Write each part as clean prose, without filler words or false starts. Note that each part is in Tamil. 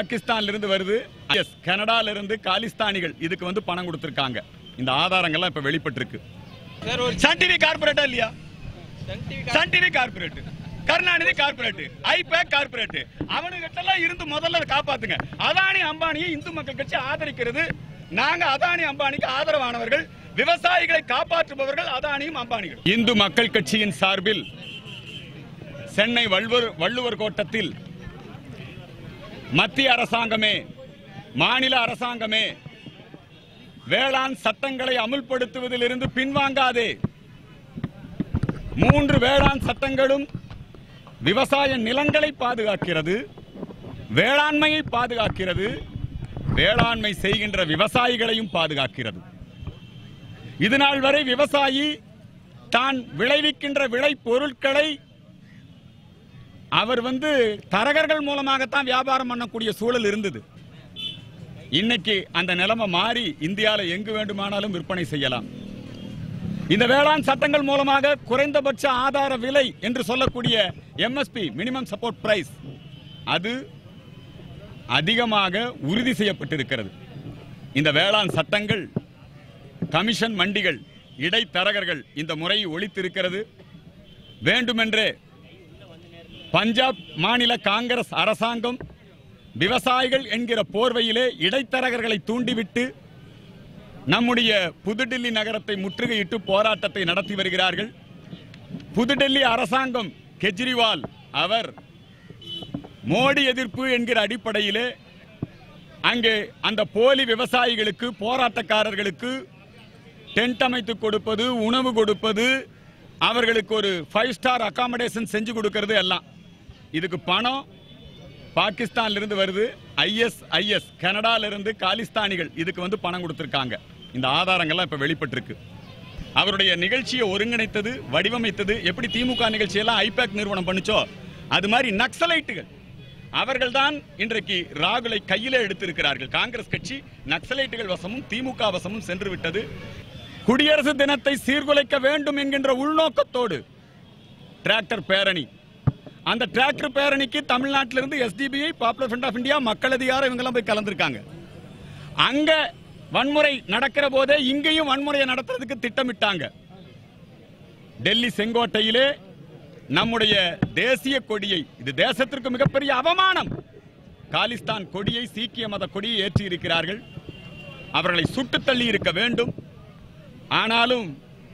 பாகிஸ்தான்ல இருந்து வருது, கனடால இருந்து காலிஸ்தானிகள் இதுக்கு வந்து பணம் கொடுத்திருக்காங்க. இந்த ஆதாரங்கள்லாம் இப்ப வெளிப்பட்டிருக்கு. சன் டிவி கார்பரேட்டா இல்லையா? Sun TV corporate, Karunanidhi corporate, IPAC corporate, அவனுகிட்டலாம் இருந்து முதல்ல காப்பாத்துங்க. அதானி அம்பானியை இந்து மக்கள் கட்சி ஆதரிக்கிறது. நாங்க அதானி அம்பானிக்கு ஆதரவானவர்கள், விவசாயிகளை காப்பாற்றுபவர்கள் அதானியும் அம்பானிகள். இந்து மக்கள் கட்சியின் சார்பில் சென்னை வள்ளுவர் கோட்டத்தில் மத்திய அரசாங்கமே, மாநில அரசாங்கமே வேளாண் சட்டங்களை அமுல்படுத்துவதிலிருந்து பின்வாங்காதே. 3 வேளாண் சட்டங்களும் விவசாய நிலங்களை பாதுகாக்கிறது, வேளாண்மையை பாதுகாக்கிறது, வேளாண்மை செய்கின்ற விவசாயிகளையும் பாதுகாக்கிறது. இதுநாள் வரை விவசாயி தான் விளைவிக்கின்ற விளை பொருட்களை அவர் தரகர்கள் மூலமாகத்தான் வியாபாரம் பண்ணக்கூடிய சூழல் இருந்தது. இன்னைக்கு அந்த நிலைமை மாறி இந்தியாவில் எங்கு வேண்டுமானாலும் விற்பனை செய்யலாம். இந்த வேளாண் சட்டங்கள் மூலமாக குறைந்தபட்ச ஆதார விலை என்று சொல்லக்கூடிய எம்எஸ்பி, மினிமம் சப்போர்ட் பிரைஸ், அது அதிகமாக உறுதி செய்யப்பட்டிருக்கிறது. இந்த வேளாண் சட்டங்கள், கமிஷன் மண்டிகள், இடைத்தரகர்கள் இந்த முறையை ஒழித்திருக்கிறது. வேண்டுமென்றே பஞ்சாப் மாநில காங்கிரஸ் அரசாங்கம் விவசாயிகள் என்கிற போர்வையிலே இடைத்தரகர்களை தூண்டிவிட்டு நம்முடைய புதுடில்லி நகரத்தை முற்றுகையிட்டு போராட்டத்தை நடத்தி வருகிறார்கள். புதுடில்லி அரசாங்கம், கெஜ்ரிவால் அவர் மோடி எதிர்ப்பு என்கிற அடிப்படையிலே அங்கே அந்த போலி விவசாயிகளுக்கு, போராட்டக்காரர்களுக்கு டென்ட் அமைத்து கொடுப்பது, உணவு கொடுப்பது, அவர்களுக்கு ஒரு 5 ஸ்டார் அகாமடேஷன் செஞ்சு கொடுக்கிறது எல்லாம். இதுக்கு பணம் பாகிஸ்தான்ல இருந்து வருது, ஐஎஸ்ஐஎஸ் கனடால இருந்து காலிஸ்தானிகள் இதுக்கு பணம் கொடுத்திருக்காங்க. இந்த ஆதாரங்கள்லாம் இப்ப வெளிப்பட்டிருக்கு. அவருடைய நிகழ்ச்சியை ஒருங்கிணைத்தது, வடிவமைத்தது எப்படி திமுக நிகழ்ச்சியெல்லாம் ஐபேக் நிறுவனம் பண்ணுச்சோ அது மாதிரி நக்சலைட்டுகள் அவர்கள் தான் இன்றைக்கு ராகுலை கையிலே எடுத்திருக்கிறார்கள். காங்கிரஸ் கட்சி நக்சலைட்டுகள் வசமும் திமுக வசமும் சென்று விட்டது. குடியரசு தினத்தை சீர்குலைக்க வேண்டும் என்கின்ற உள்நோக்கத்தோடு டிராக்டர் பேரணி, அந்த டிராக்டர் பேரணிக்கு தமிழ்நாட்டிலிருந்து SDPI, Popular Front of India, Makkal Adhikaram இவங்கெல்லாம் போய் கலந்துருக்காங்க. அங்க வன்முறை நடக்கிற போதே இங்கேயும் வன்முறையை நடத்துறதுக்கு திட்டமிட்டாங்க. டெல்லி செங்கோட்டையிலே நம்முடைய தேசிய கொடியை, இது தேசத்திற்கு மிகப்பெரிய அவமானம், காலிஸ்தான் கொடியை, சீக்கிய மத கொடியை ஏற்றி இருக்கிறார்கள். அவர்களை சுட்டு தள்ளி இருக்க வேண்டும். ஆனாலும்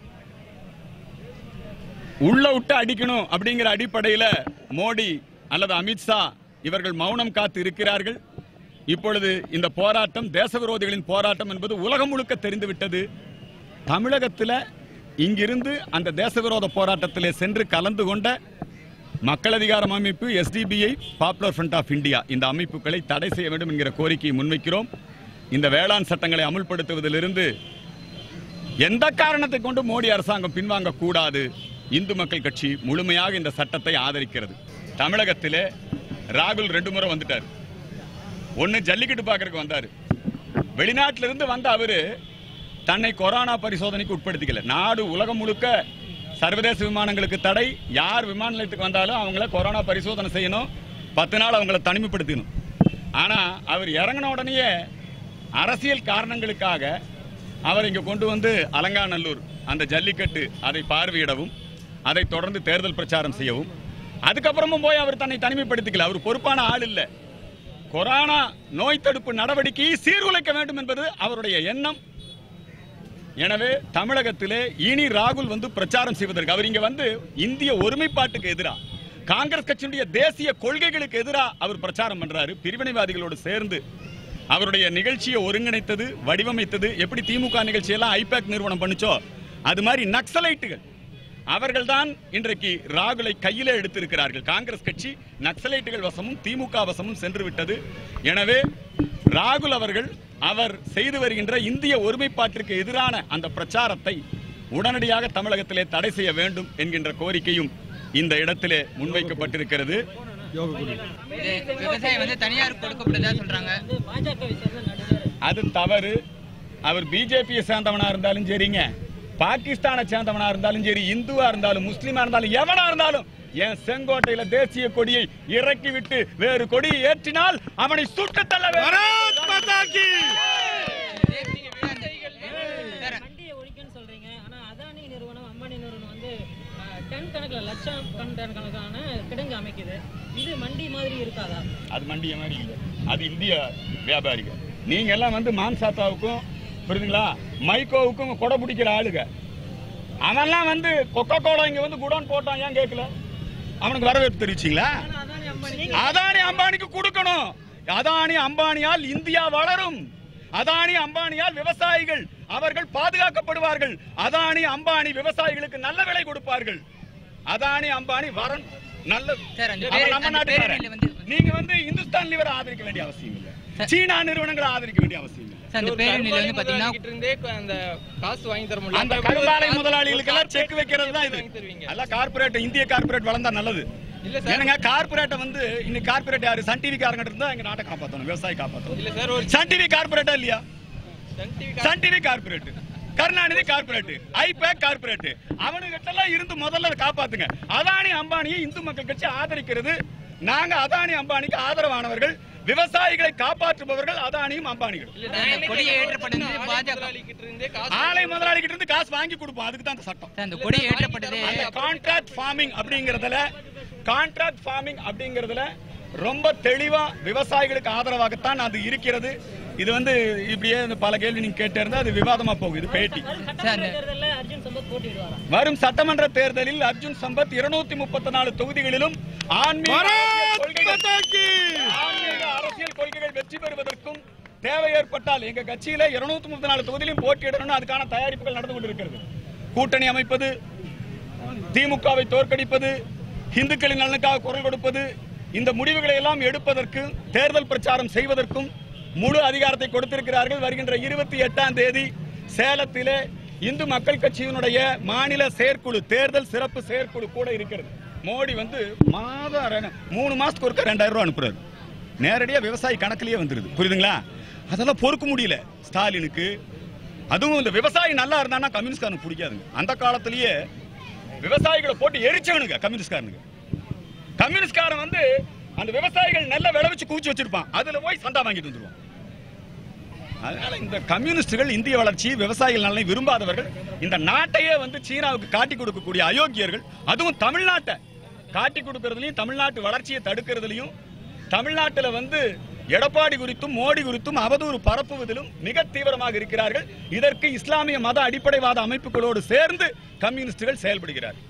உள்ள விட்டு அடிக்கணும் அப்படிங்கிற அடிப்படையில் மோடி அல்லது அமித்ஷா இவர்கள் மௌனம் காத்து இருக்கிறார்கள். இப்பொழுது இந்த போராட்டம் தேச விரோதிகளின் போராட்டம் என்பது உலகம் முழுக்க தெரிந்துவிட்டது. தமிழகத்தில் இங்கிருந்து அந்த தேச விரோத போராட்டத்திலே சென்று கலந்து கொண்ட மக்கள் அதிகாரம் அமைப்பு, SDPI, Popular Front of India இந்த அமைப்புகளை தடை செய்ய வேண்டும் என்கிற கோரிக்கையை முன்வைக்கிறோம். இந்த வேளாண் சட்டங்களை அமுல்படுத்துவதிலிருந்து எந்த காரணத்தை கொண்டு மோடி அரசாங்கம் பின்வாங்க கூடாது. இந்து மக்கள் கட்சி முழுமையாக இந்த சட்டத்தை ஆதரிக்கிறது. தமிழகத்திலே ராகுல் 2 முறை வந்துட்டார். ஒன்னு ஜல்லிக்கட்டு பார்க்கறதுக்கு வந்தாரு. வெளிநாட்டிலிருந்து வந்த அவரு தன்னை கொரோனா பரிசோதனைக்கு உட்படுத்திக்கல. நாடு உலகம் முழுக்க சர்வதேச விமானங்களுக்கு தடை. யார் விமான நிலையத்துக்கு வந்தாலும் அவங்கள கொரோனா பரிசோதனை செய்யணும், 10 நாள் அவங்கள தனிமைப்படுத்தணும். ஆனா அவர் இறங்கின உடனே அரசியல் காரணங்களுக்காக அவர் இங்க கொண்டு வந்து அலங்காநல்லூர் அந்த ஜல்லிக்கட்டு அதை பார்வையிடவும், அதை தொடர்ந்து தேர்தல் பிரச்சாரம் செய்யவும், அதுக்கப்புறமும் போய் அவர் தன்னை தனிமைப்படுத்திக்கல. அவர் பொறுப்பான ஆள் இல்ல. கொரோனா நோய் தடுப்பு நடவடிக்கையை சீர்குலைக்க வேண்டும் என்பது அவருடைய எண்ணம். எனவே தமிழகத்திலே இனி ராகுல் பிரச்சாரம் செய்வதற்கு, அவர் இங்க இந்திய ஒருமைப்பாட்டுக்கு எதிராக, காங்கிரஸ் கட்சியுடைய தேசிய கொள்கைகளுக்கு எதிராக அவர் பிரச்சாரம் பண்றாரு. பிரிவினைவாதிகளோடு சேர்ந்து அவருடைய நிகழ்ச்சியை ஒருங்கிணைத்தது, வடிவமைத்தது எப்படி திமுக நிகழ்ச்சியெல்லாம் ஐபேக் நிறுவனம் பண்ணுச்சோ அது மாதிரி நக்சலைட்டுகள் அவர்கள் தான் இன்றைக்கு ராகுலை கையிலே எடுத்திருக்கிறார்கள். காங்கிரஸ் கட்சி நக்சலைட்டுகள் வசமும் திமுக வசமும் சென்று விட்டது. எனவே ராகுல் அவர்கள் அவர் செய்து வருகின்ற இந்திய ஒருமைப்பாட்டிற்கு எதிரான அந்த பிரச்சாரத்தை உடனடியாக தமிழகத்திலே தடை செய்ய வேண்டும் என்கின்ற கோரிக்கையும் இந்த இடத்திலே முன்வைக்கப்பட்டிருக்கிறது. அது தவறு. அவர் பிஜேபியை சேர்ந்தவனா இருந்தாலும் சரிங்க, பாகிஸ்தானை சேர்ந்தவனா இருந்தாலும் சரி, இந்துவா இருந்தாலும், முஸ்லிமா இருந்தாலும், எவனா இருந்தாலும் என் செங்கோட்டையில தேசிய கொடியை இறக்கி விட்டு வேறு கொடியை ஏற்றினால் அவனை சுட்டு தள்ள டன் கணக்குல லட்சம் டன் கணக்கான கிடங்கு அமைக்குது. இது மண்டி மாதிரி இருக்காதா? அது மண்டிய மாதிரி இல்லை, அது இந்திய வியாபாரிகள். நீங்க எல்லாம் வந்து மான்சாத்தாவுக்கும் புரியுதுங்களா மைக்கோவுக்கும் கொடை பிடிக்கிற ஆளுங்க. அவன்லாம் வந்து கொக்கோ கோலா இங்க வந்து குடோன் போட்டான், ஏன் கேட்கல? அவனுக்கு வரவேற்பு தெரிவிச்சீங்களா? அதானி அம்பானிக்கு கொடுக்கணும். அதானி அம்பானியால் இந்தியா வளரும். அதானி அம்பானியால் விவசாயிகள் அவர்கள் பாதுகாக்கப்படுவார்கள். அதானி அம்பானி விவசாயிகளுக்கு நல்ல விலை கொடுப்பார்கள். அதானி அம்பானி வரன் நல்ல நம்ம நாட்டுக்காரன். நீங்க வந்து இந்துஸ்தான் லிவர் ஆதரிக்க வேண்டிய அவசியம் இல்லை, சீனா நிறுவனங்களை ஆதரிக்க வேண்டிய அவசியம் இல்லை. அந்த கரும்பாலை முதலாளிகளுக்கு எல்லாம் செக் வைக்கிறது தான் இது. எல்லாம் கார்பரேட், இந்திய கார்பரேட் வளர்ந்தா நல்லது. என்னங்க கார்பரேட் வந்து இன்னைக்கு கார்பரேட் யாரு? சன் டிவி காரங்க இருந்தா எங்க நாட்டை காப்பாத்தணும், விவசாயி காப்பாத்தணும். சன் டிவி கார்பரேட்டா இல்லையா? Sun TV corporate, Karunanidhi corporate, IPAC corporate, அவனுகிட்ட எல்லாம் இருந்து முதல்ல காப்பாத்துங்க. அதானி அம்பானியை இந்து மக்கள் கட்சி ஆதரிக்கிறது. நாங்க அதானி அம்பானிக்கு ஆதரவானவர்கள், விவசாயிகளை காப்பாற்றுபவர்கள் அதானியும் அம்பானிகள். ஆலை முதலாளி கிட்ட இருந்து காசு வாங்கி கொடுப்போம், அதுக்கு தான் அந்த சட்டம். கான்ட்ராக்ட் ஃபார்மிங் அப்படிங்கறதுல ரொம்ப தெளிவா விவசாயிகளுக்கு ஆதரவாகத்தான் அது இருக்கிறது. இது வந்து இப்படியே பல கேள்வி நீங்க கேட்டே இருந்தா அது விவாதமா போகும். இது பேட்டி. வரும் சட்டமன்ற தேர்தலில் அர்ஜுன் சம்பத் 234 தொகுதிகளிலும் ஆன்மீக அரசியல் கொள்கைகள் வெற்றி பெறுவதற்கும் தேவை ஏற்பட்டால் எங்க கட்சியில 234 தொகுதியிலும் போட்டியிடணும். அதுக்கான தயாரிப்புகள் நடந்து கொண்டிருக்கிறது. கூட்டணி அமைப்பது, திமுகவை தோற்கடிப்பது, இந்துக்களின் நலனுக்காக குரல் கொடுப்பது, இந்த முடிவுகளை எல்லாம் எடுப்பதற்கு தேர்தல் பிரச்சாரம் செய்வதற்கும் முழு அதிகாரத்தை கொடுத்திருக்கிறார்கள். வருகின்ற 28ஆம் தேதி சேலத்திலே இந்து மக்கள் கட்சியினுடைய மாநில செயற்குழு, தேர்தல் சிறப்பு செயற்குழு கூட இருக்கிறது. மோடி வந்து மாதம் 3 மாசத்துக்கு ஒருக்கா 2000 ரூபாய் அனுப்புறாரு. நேரடியா விவசாயி கணக்கிலேயே வந்துருது. புரியுதுங்களா? அதெல்லாம் பொறுக்க முடியல ஸ்டாலினுக்கு. அதுவும் இந்த விவசாயி நல்லா இருந்தான்னா கம்யூனிஸ்ட்காரனுக்கு பிடிக்காதுங்க. அந்த காலத்திலேயே விவசாயிகளை போட்டு எரிச்சவனுங்க கம்யூனிஸ்ட்காரனுக்கு. கம்யூனிஸ்ட்காரன் வந்து அந்த விவசாயிகள் நெல்லை விளைவிச்சு கூச்சி வச்சிருப்பான், அதுல போய் சந்தா வாங்கிட்டு வந்துருவான். அதனால இந்த கம்யூனிஸ்டுகள் இந்திய வளர்ச்சி, விவசாயிகள் நலனை விரும்பாதவர்கள், இந்த நாட்டையே வந்து சீனாவுக்கு காட்டி கொடுக்கக்கூடிய அயோக்கியர்கள். அதுவும் தமிழ்நாட்டை காட்டி கொடுக்கறதுலயும், தமிழ்நாட்டு வளர்ச்சியை தடுக்கிறதுலயும், தமிழ்நாட்டில் வந்து எடப்பாடி குறித்தும் மோடி குறித்தும் அவதூறு பரப்புவதிலும் மிக தீவிரமாக இருக்கிறார்கள். இதற்கு இஸ்லாமிய மத அடிப்படைவாத அமைப்புகளோடு சேர்ந்து கம்யூனிஸ்டுகள் செயல்படுகிறார்கள்.